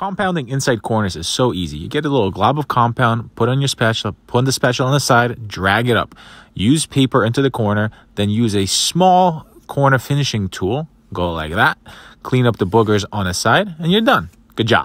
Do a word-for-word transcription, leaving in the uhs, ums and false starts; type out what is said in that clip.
Compounding inside corners is so easy. You get a little glob of compound, put on your spatula, put the spatula on the side, drag it up. Use paper into the corner, then use a small corner finishing tool. Go like that. Clean up the boogers on the side, and you're done. Good job.